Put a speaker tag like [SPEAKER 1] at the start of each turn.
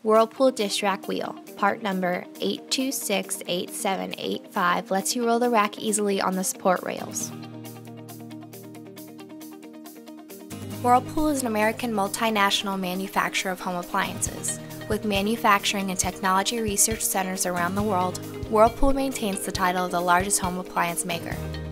[SPEAKER 1] Whirlpool Dishrack Wheel, part number 8268785, lets you roll the rack easily on the support rails. Whirlpool is an American multinational manufacturer of home appliances. With manufacturing and technology research centers around the world, Whirlpool maintains the title of the largest home appliance maker.